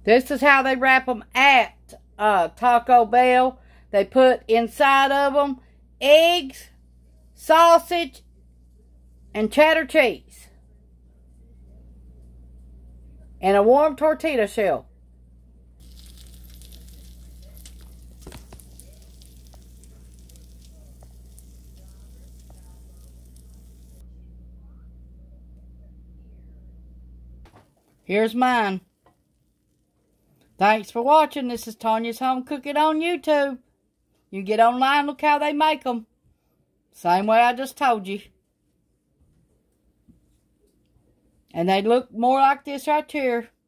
This is how they wrap them at Taco Bell. They put inside of them eggs, sausage, and cheddar cheese. And a warm tortilla shell. Here's mine. Thanks for watching. This is Tanya's Home Cooking on YouTube. You get online, look how they make them. Same way I just told you. And they look more like this right here.